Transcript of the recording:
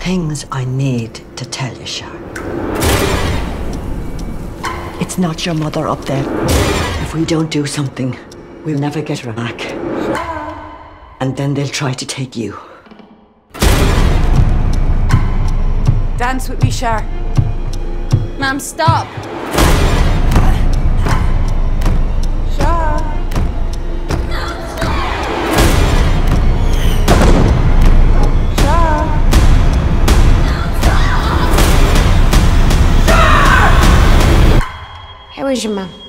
things I need to tell you, Shar. It's not your mother up there. If we don't do something, we'll never get her back. And then they'll try to take you. Dance with me, Shar. Ma'am, stop. Shar. Shar. How is your mum?